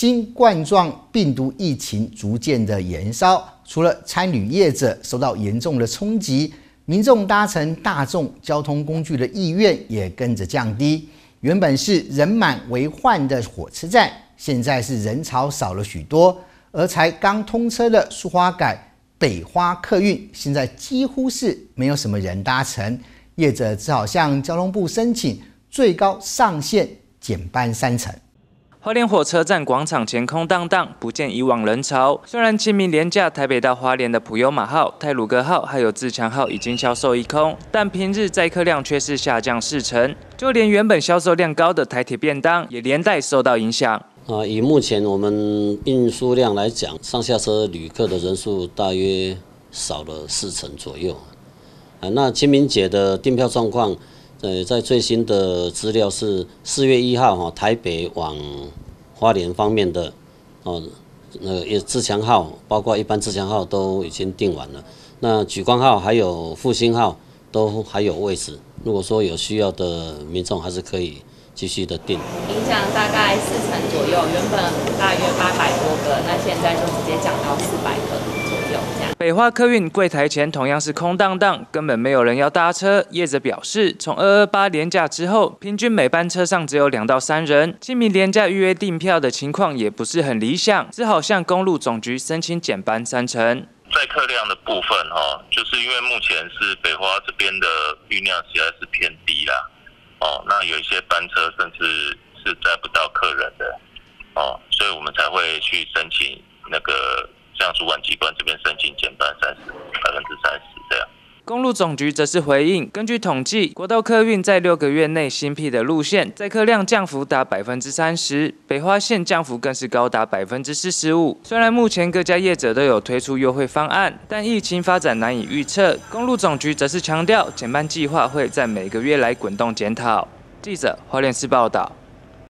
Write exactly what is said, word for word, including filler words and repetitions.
新冠状病毒疫情逐渐的延烧，除了餐旅业者受到严重的冲击，民众搭乘大众交通工具的意愿也跟着降低。原本是人满为患的火车站，现在是人潮少了许多，而才刚通车的苏花改北花客运，现在几乎是没有什么人搭乘，业者只好向交通部申请最高上限减班三成。 花莲火车站广场前空荡荡，不见以往人潮。虽然清明连假台北到花莲的普悠玛号、太鲁阁号还有自强号已经销售一空，但平日载客量却是下降四成。就连原本销售量高的台铁便当，也连带受到影响。 啊，以目前我们运输量来讲，上下车旅客的人数大约少了四成左右。啊，那清明节的订票状况。呃，在最新的资料是四月一号哈，台北往花莲方面的哦，那个自强号，包括一般自强号都已经订完了。那莒光号还有复兴号都还有位置，如果说有需要的民众，还是可以继续的订。 影响大概四成左右，原本大约八百多个，那现在就直接降到四百个左右这样。 北花客运柜台前同样是空荡荡，根本没有人要搭车。业者表示，从二二八连假之后，平均每班车上只有两到三人。清明连假预约订票的情况也不是很理想，只好向公路总局申请减班三成。 载客量的部分哈，就是因为目前是北花这边的运量实在是偏低啦，哦，那有一些班车甚至是载不到客人的，哦，所以我们才会去申请那个。向主管机关这边申请减班三十百分之三十这样。 公路总局则是回应，根据统计，国道客运在六个月内新辟的路线载客量降幅达百分之三十，北花线降幅更是高达百分之四十五。虽然目前各家业者都有推出优惠方案，但疫情发展难以预测。公路总局则是强调，减班计划会在每个月来滚动检讨。记者花莲市报道。